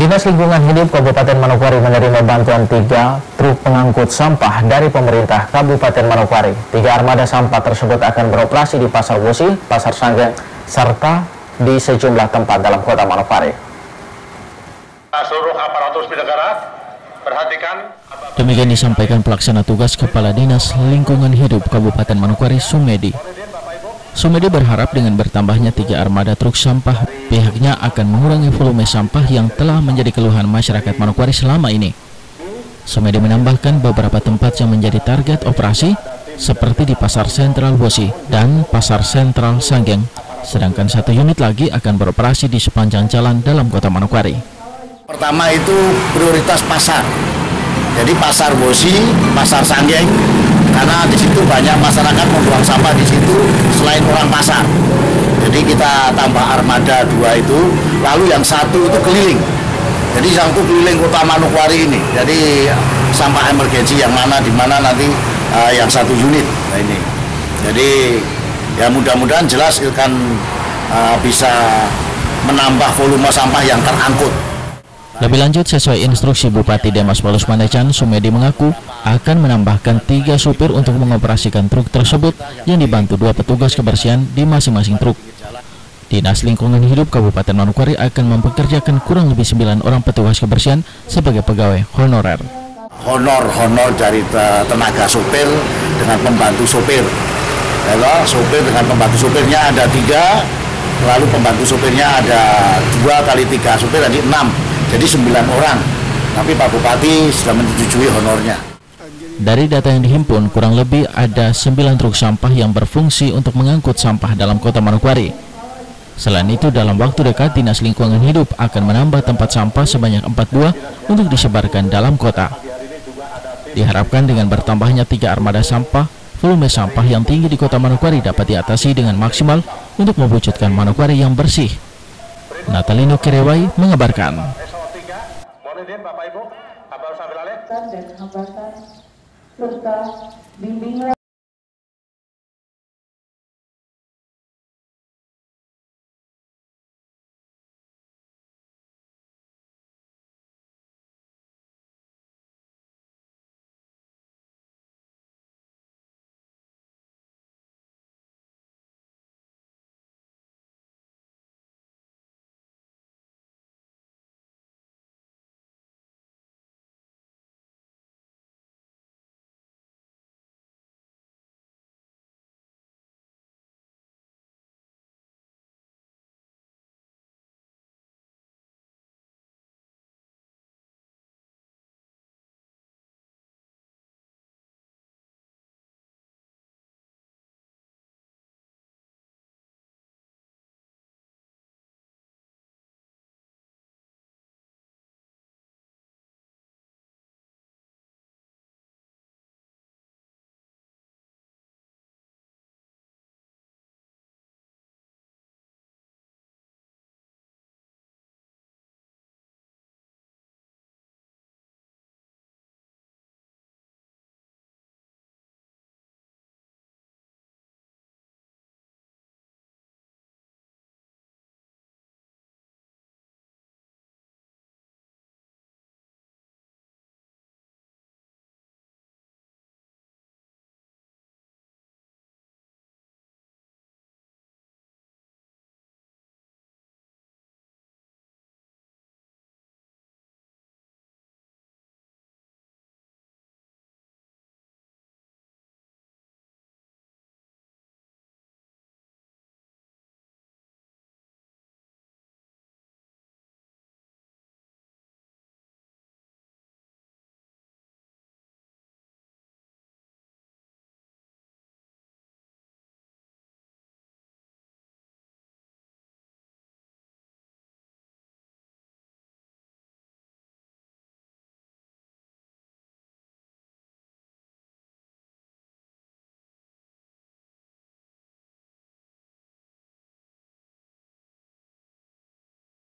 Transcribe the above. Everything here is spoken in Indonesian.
Dinas Lingkungan Hidup Kabupaten Manokwari menerima bantuan 3 truk pengangkut sampah dari pemerintah Kabupaten Manokwari. 3 armada sampah tersebut akan beroperasi di Pasar Wosi, Pasar Sanggeng, serta di sejumlah tempat dalam kota Manokwari. Seluruh aparatur negara perhatikan. Demikian disampaikan pelaksana tugas Kepala Dinas Lingkungan Hidup Kabupaten Manokwari, Sumedi. Sumedi berharap dengan bertambahnya 3 armada truk sampah, pihaknya akan mengurangi volume sampah yang telah menjadi keluhan masyarakat Manokwari selama ini. Sumedi menambahkan beberapa tempat yang menjadi target operasi, seperti di Pasar Sentral Wosi dan Pasar Sentral Sanggeng, sedangkan 1 unit lagi akan beroperasi di sepanjang jalan dalam kota Manokwari. Pertama itu prioritas pasar, jadi Pasar Wosi, Pasar Sanggeng, karena di situ banyak masyarakat membuang sampah di situ selain orang pasar. Jadi kita tambah armada 2 itu, lalu yang 1 itu keliling. Jadi yang itu keliling kota Manokwari ini. Jadi sampah emergensi yang mana di mana nanti yang 1 unit. Nah ini. Jadi ya mudah-mudahan jelas akan bisa menambah volume sampah yang terangkut. Lebih lanjut, sesuai instruksi Bupati Demas Paulus Mandecan, Sumedi mengaku akan menambahkan 3 supir untuk mengoperasikan truk tersebut yang dibantu 2 petugas kebersihan di masing-masing truk. Dinas Lingkungan Hidup Kabupaten Manokwari akan mempekerjakan kurang lebih 9 orang petugas kebersihan sebagai pegawai honorer. Honor dari tenaga supir dengan pembantu supir. Sopir dengan pembantu supirnya ada 3, lalu pembantu supirnya ada 2 kali 3 supir, jadi 6. Jadi 9 orang, tapi Pak Bupati sudah menyetujui honornya. Dari data yang dihimpun, kurang lebih ada 9 truk sampah yang berfungsi untuk mengangkut sampah dalam kota Manokwari. Selain itu, dalam waktu dekat, Dinas Lingkungan Hidup akan menambah tempat sampah sebanyak 4 buah untuk disebarkan dalam kota. Diharapkan dengan bertambahnya 3 armada sampah, volume sampah yang tinggi di kota Manokwari dapat diatasi dengan maksimal untuk mewujudkan Manokwari yang bersih. Natalino Kerewai mengabarkan. Bapak Ibu, dan hambatan serta bimbingan